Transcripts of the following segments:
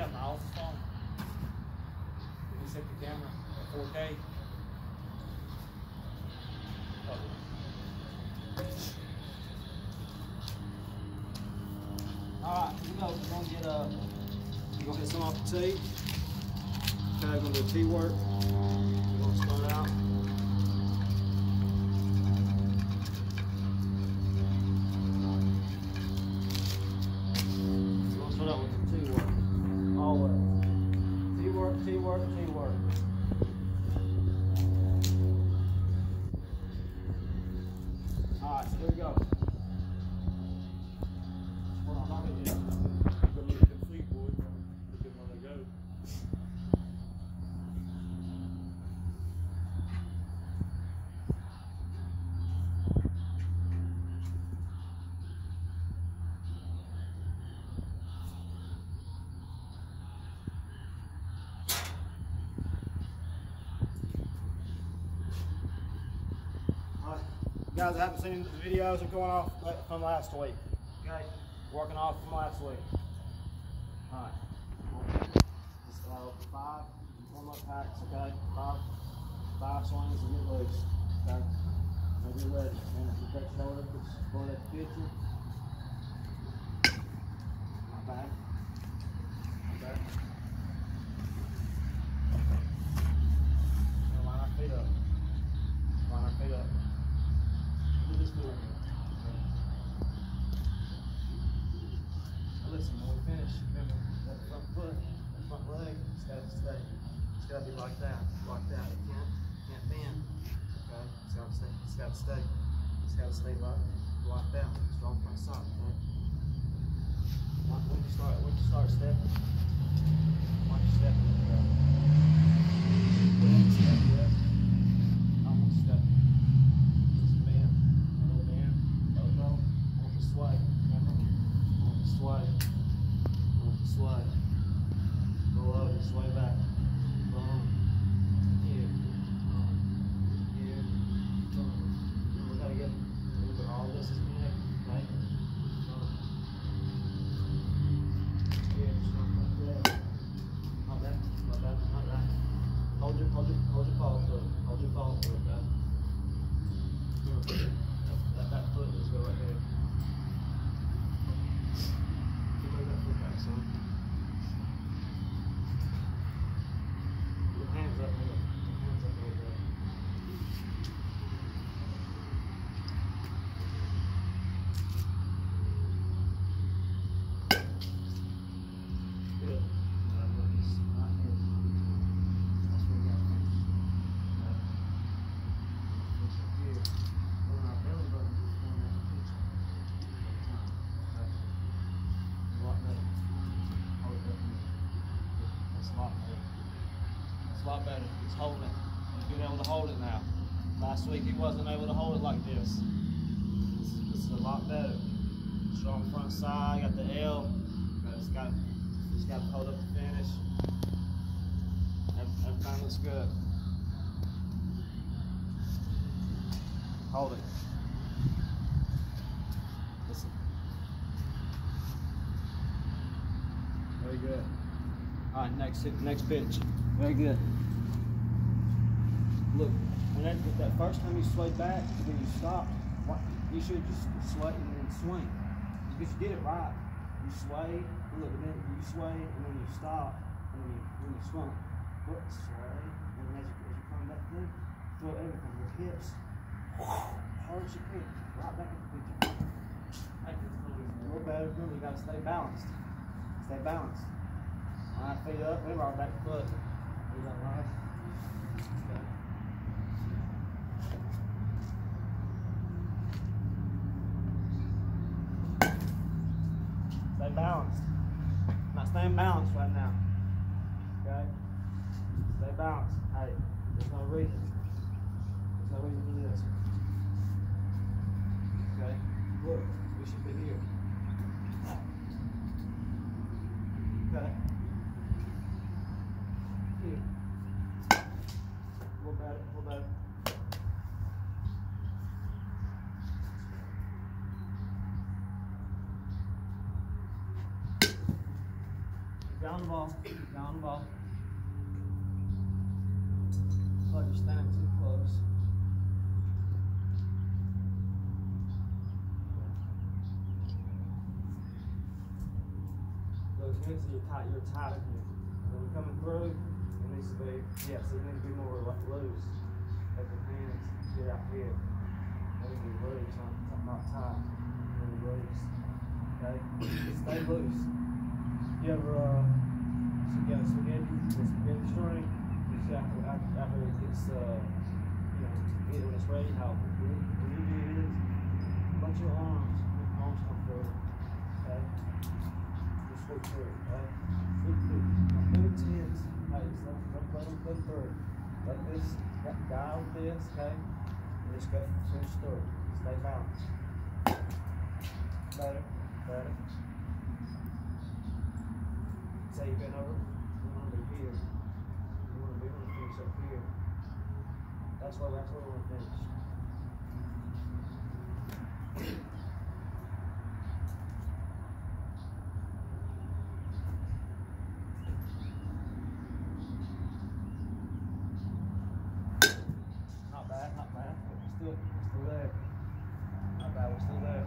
got my office phone. Did he set the camera at 4K? Alright, here we go. We're gonna hit some off the tee. Okay, we're gonna do tee work. We're gonna start out. We're gonna start out with the tee work. Always. Tee work, tee work, tee work. Alright, so here we go. Guys, I haven't seen the videos of going off from last week. Okay, working off from last week. All right, just 5 warm-up packs. Okay, five swings and get loose. Okay, now get ready. And if you take shoulder, just going at the picture. Not bad. Not bad. Line our feet up. Line our feet up. Listen, when we finish, remember that front foot, that front leg, it's got to stay. It's got to be like that, It can't bend. Okay, it's got to stay. It's got to stay. It's got to stay locked down. Strong front sock. Okay. When you start stepping, watch your stepping. Okay. Step, yeah. Almost step. Sway, remember? Sway. Sway. Go up and sway back. Here. Here. We gotta get all this is connected, right? Here, like that. Not that. Hold your fall through. Hold your fall through, okay? That foot is go right there. Hands up, hands up a little bit. Good. Not here. That's where we got to finish. Okay. Finish up here. Pulling our belly button on that pitch. Okay. Lock that. Hold it up here. That's a lot better. That's a lot better. He's holding it. He's being able to hold it now. Last week he wasn't able to hold it like this. This is a lot better. Strong front side, got the L. Just got to hold up the finish. Everything looks good. Hold it. Listen. Very good. All right, next pitch. Very good. Look, when that first time you swayed back, when you stopped, you should just sway and then swing. Because you did it right. You sway, look, and then you sway, and then you stop, and then you swung. Foot sway, and then as you come back through, throw everything, your hips, hard as you can, right back at the pitch. A little better, remember, you got to stay balanced. Stay balanced. All right, feet up, remember our back foot. Is that right? Okay. Stay balanced. I'm not staying balanced right now. Okay? Stay balanced. Hey, there's no reason. There's no reason for this. Okay? Look, we should be here. Okay? Here. A little better. Down the ball. Down the ball. Looks like you're standing too close. Those hips you're tight here. When you're coming through, it needs to be, yeah, so you need to be more loose. Let the hands get out here. They need to be loose, not tight. Really loose. Okay? Stay loose. You ever get a spaghetti string? You see after it gets, when it's ready, how when you do this, let your arms come through. Okay? Just sweep through, okay? Sweep through. Now move tense. Hey, let them go through. Let this guy with this, okay? And just go finish through. Stay balanced. Better. Say you been over. You want to be here. You want to finish up here. That's where we want to finish. Not bad. We're still there. Not bad, we're still there.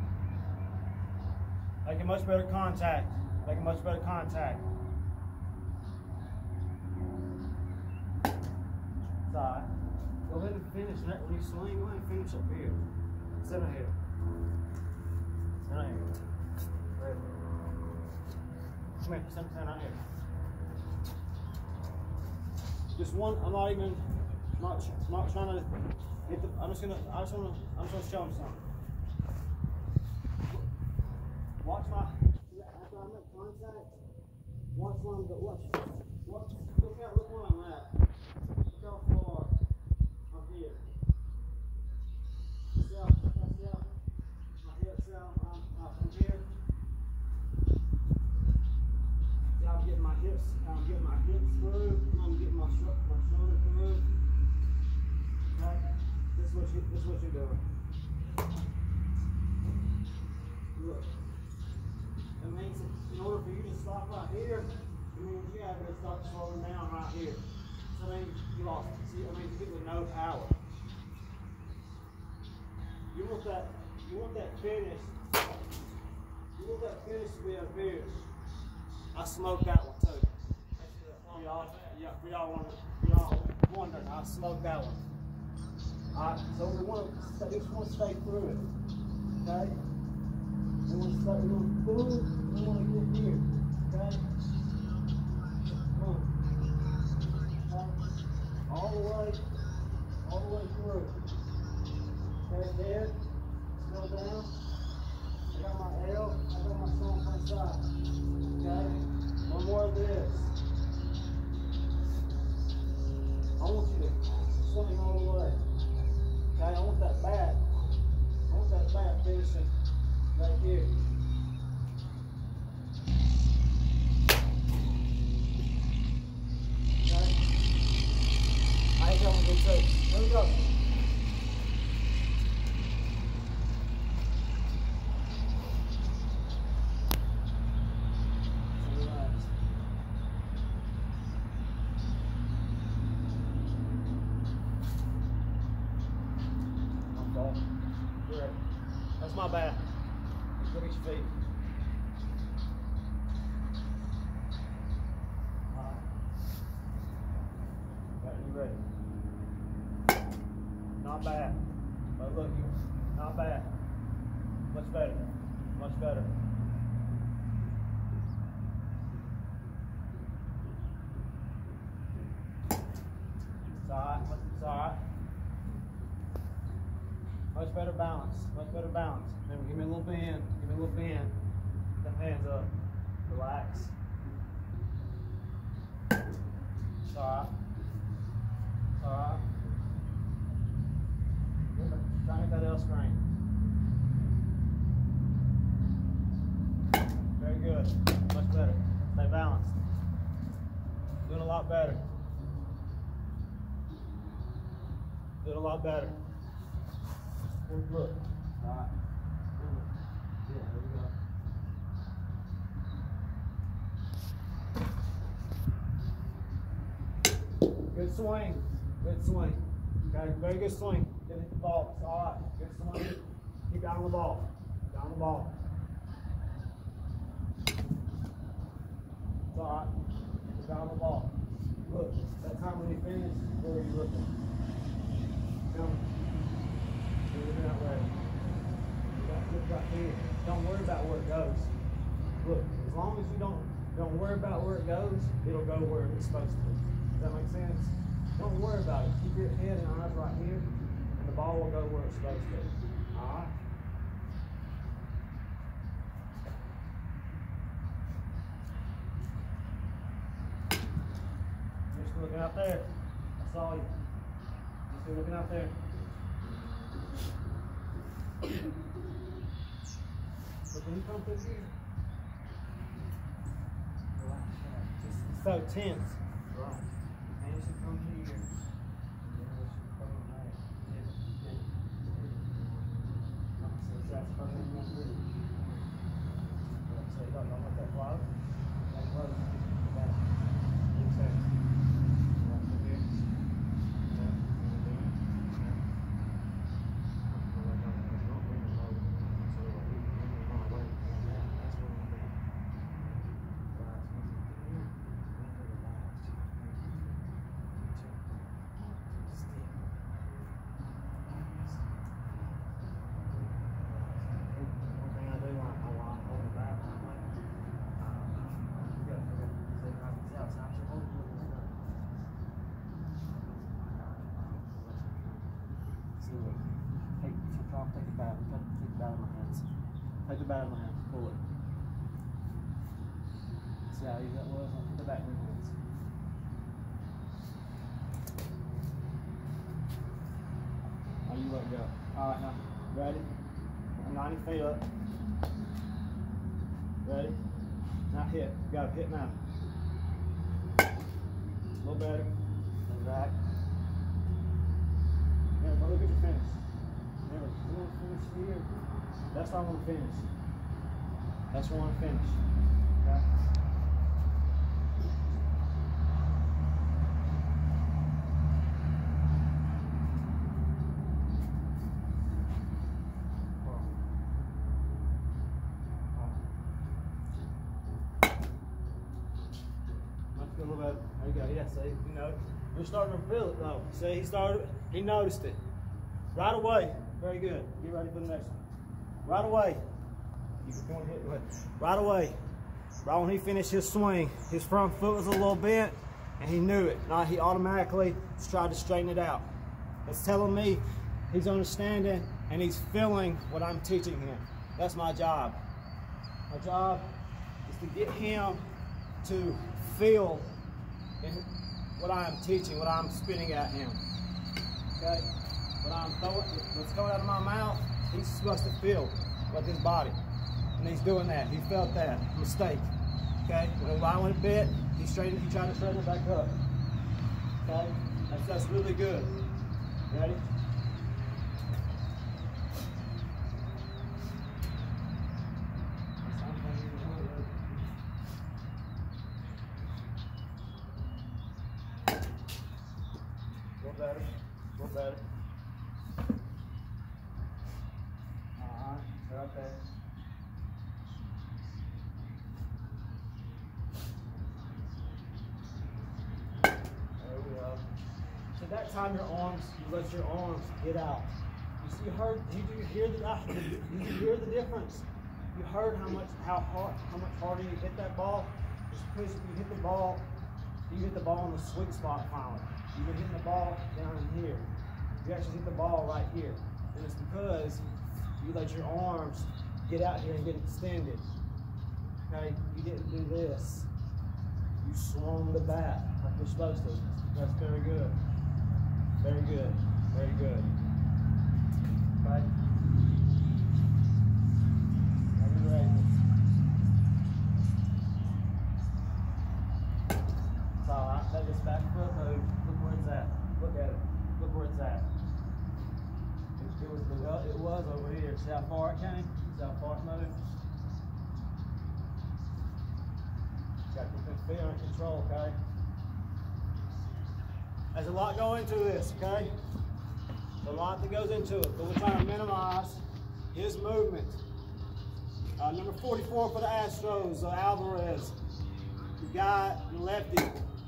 Making much better contact. Side. Go ahead and finish that. When you swing, go ahead and finish up here. Sit right here. Right here. Come here, stand right here. Just one, I'm not trying to hit the, I'm just gonna show him something. Watch after I make contact, watch where I'm going, look where I'm at. Look how far I'm here. See how my hips out from here. See how I'm getting my hips through, and I'm getting my shoulder through. Okay? This is what you're doing. Look. It means in order for you to stop right here, it means you have to start slowing down right here. So I mean you lost. See, I mean you get with no power. You want that finish. You want that finish to be up here. I smoked that one too. For y'all wondering, I smoked that one. Alright, so we just want to stay through it. Okay? We want to start, we want to get here, okay? Come on. Okay? All the way through. Okay, head, slow down. I got my L, I got my strong front side. Okay? One more of this. I want you to swing all the way. Okay, I want that back finishing right here. Okay? I ain't coming to do too. Here we go. That's my bad. Look at your feet. Got you ready. Not bad. But look, not bad. Much better. Much better. It's alright. It's alright. Much better balance. Much better balance. Remember, give me a little bend. Give me a little bend. Put the hands up. Relax. It's alright. It's alright. Try to make that L screen. Very good. Much better. Stay balanced. Doing a lot better. Doing a lot better. Look. Alright. Yeah, there we go. swing. Good swing. Okay, very good swing. Didn't hit the ball. It's all right. Good swing. Keep down on the ball. Down on the ball. It's all right. Keep down on the ball. Look, that time when you finish, where are you looking? Come. You're looking that way. You got to look right here. Don't worry about where it goes. Look, as long as you don't worry about where it goes, it'll go where it's supposed to. Does that make sense? Don't worry about it. Keep your head and eyes right here, and the ball will go where it's supposed to. All right? Just looking out there. I saw you. Just looking out there. But when you come through here, it's so tense. Right. And you should come here. And then you should come back. So that's the first thing you want to do. So you don't let that flow. That flows. Back. Exactly. Right through here. Take the bat. Take the bat in my hands. Take the bat in my hands. Pull it. See how easy that was? I'll put the bat in your hands. Now you let go. Alright, now. Ready? I'm 90 feet up. Ready? Now hit. You gotta hit now. A little better. And back. Now look at your finish. Remember, you want to finish here. That's where I want to finish. That's where I want to finish. Okay? Let's go a little bit. There you go. Yeah, see, you know, you're starting to feel it though. See, he noticed it. Right away. Very good. Get ready for the next one. Right away. Right away. Right when he finished his swing, his front foot was a little bent, and he knew it. Now he automatically tried to straighten it out. It's telling me he's understanding and he's feeling what I'm teaching him. That's my job. My job is to get him to feel in what I'm teaching, what I'm spitting at him. Okay? When I'm throwing, what's coming out of my mouth, he's supposed to feel with his body. And he's doing that. He felt that. Mistake. Okay? When I went bit, he tried to straighten it back up. Okay? That's really good. Ready? A little better. A little better. Right there. There we go. So that time you let your arms get out. Did you hear the difference? You heard how much harder you hit that ball? Just because you hit the ball in the sweet spot finally. You've been hitting the ball down in here. You actually hit the ball right here. And it's because you let your arms get out here and get extended. Okay? You didn't do this. You swung the bat like you're supposed to. That's very good. Very good. Very good. Okay? Are you ready? It's all right. Let this back foot move. Look where it's at. Look at it. Look where it's at. It was over here. See how far it came? See how far it moved? Got to keep your feet under control, okay? There's a lot going into this, okay? There's a lot that goes into it, but we're trying to minimize his movement. Number 44 for the Astros, Alvarez. You got the lefty.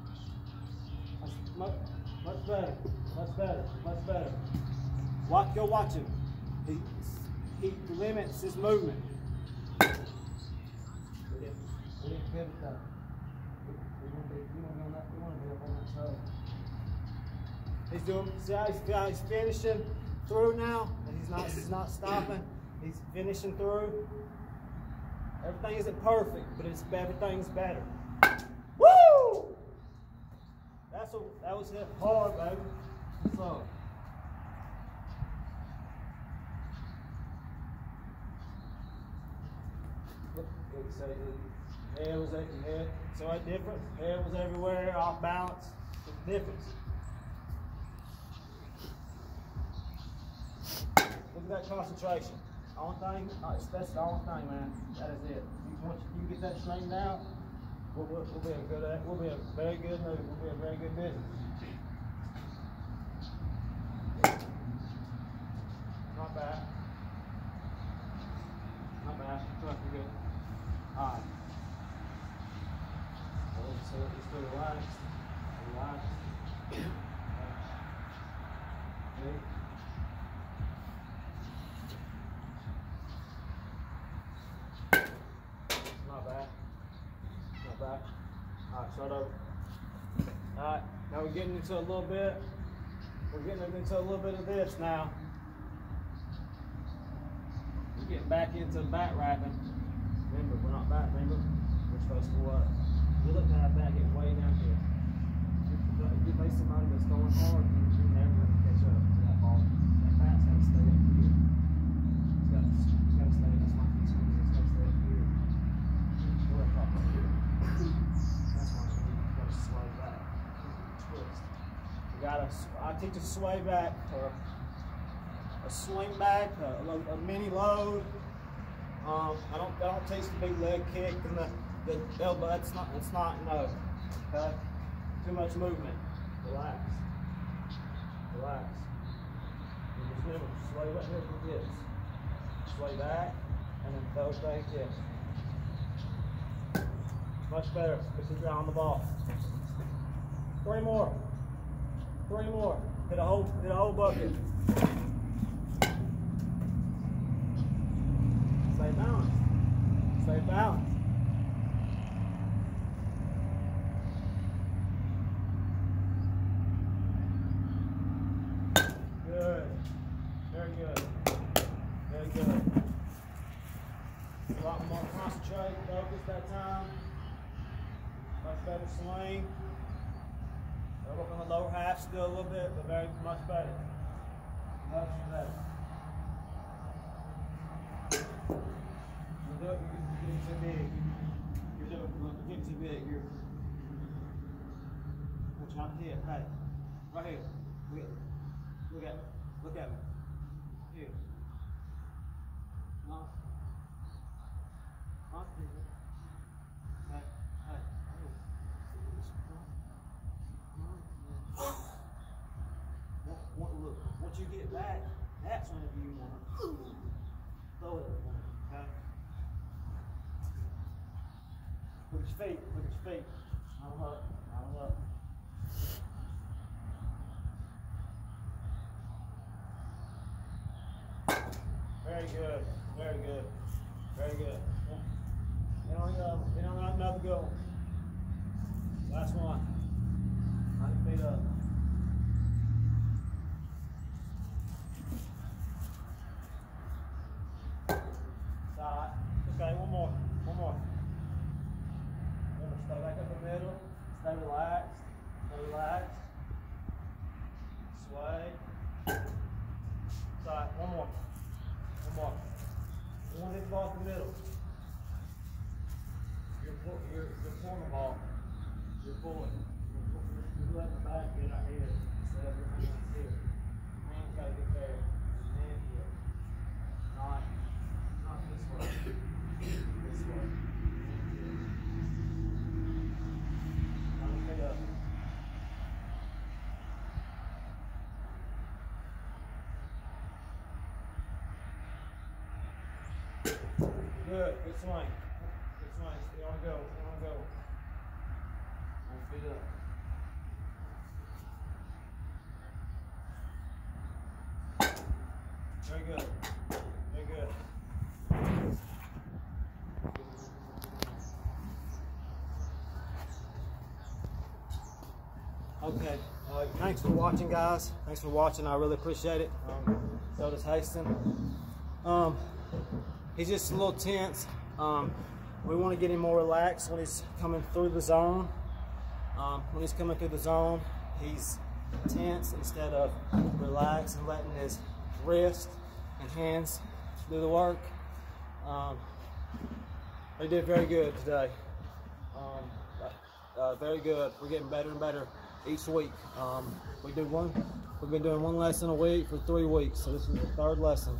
Much better, much better, much better. Go watch him. He limits his movement. He's doing. See how he's finishing through now, and he's not stopping. He's finishing through. Everything isn't perfect, but everything's better. Woo! That was hit hard, baby. So. Head was head, so it's different. Head was everywhere, off balance. It's a difference. Look at that concentration. Only thing, that's the only thing, man. That is it. Once you get that straightened out, we'll be a very good move. We'll be a very good business. Not bad. Not bad. Trust me, good. All right. So just go relax. Relax. Okay. Not bad. Not bad. All right, start over. All right, now we're getting into a little bit. We're getting into a little bit of this now. We're getting back into bat wrapping. Remember, we're not bat. Remember, we're supposed to what? You look at that bat get way down here. If you face somebody that's going hard, you're never going to catch up to that ball. That bat's got to stay up here. It's got to stay just like he's swinging. It's got to stay up here. We're up here. That's why you got to sway back. Twist. You got to. I teach a sway back or a swing back, a mini load. I don't teach the big leg kick and the elbow. It's not no. Okay. Too much movement. Relax. Relax. And just remember, sway back here with this. Sway back and then throw back here. Much better because you're on the ball. 3 more. 3 more. Hit a whole bucket. Stay balanced. Stay balanced. Good. Very good. Very good. A lot more concentrate, focus that time. Much better swing. We're working on the lower half still a little bit, but very much better. Much better. You're getting too big. You're getting too big. You're trying to hit. Hey, right here. Look at me. Look at me. Here. No. Not here. Hey. Look, once you get back, that's whenever you want to throw it at one, okay? Look at your feet, look at your feet. Arm up, arm up. Very good, very good, very good. You know, another go. Last one. 90 feet up. Okay, one more. Remember, stay back up the middle. Stay relaxed. Stay relaxed. Sway. Side. One more. You want to hit the ball in the middle. You're pulling the ball. You're pulling. You're letting the back get out here instead of your hands here. Hands got to get there. Hand here. Not this way. This way. Good swing. Good swing. Stay on go. Stay on go. On feet up. Very good. Very good. Okay. Thanks for watching, guys. Thanks for watching. I really appreciate it. So does Haston. He's just a little tense. We want to get him more relaxed when he's coming through the zone. When he's coming through the zone, he's tense instead of relaxed and letting his wrist and hands do the work. They did very good today. Very good. We're getting better and better each week. We've been doing one lesson a week for 3 weeks, so this is the 3rd lesson.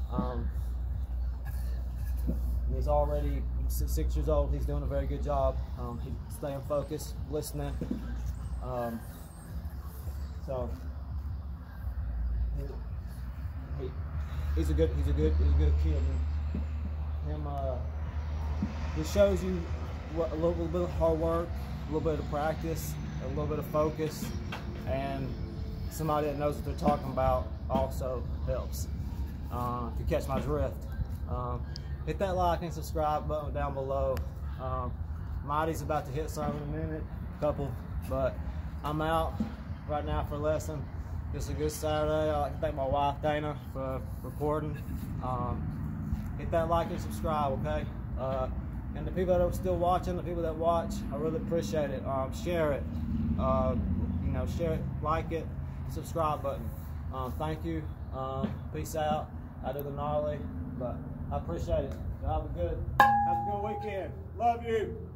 He's already 6 years old. He's doing a very good job. He's staying focused, listening. So he's a good kid. He shows you a little bit of hard work, a little bit of practice, a little bit of focus, and somebody that knows what they're talking about also helps. If you catch my drift. Hit that like and subscribe button down below. Mighty's about to hit some in a minute, but I'm out right now for a lesson. It's a good Saturday. I'd like to thank my wife Dana for recording. Hit that like and subscribe, okay? And the people that are still watching, the people that watch, I really appreciate it. Share it, share it, like it, subscribe button. Thank you. Peace out. I do the gnarly, but I appreciate it. Have a good weekend. Love you.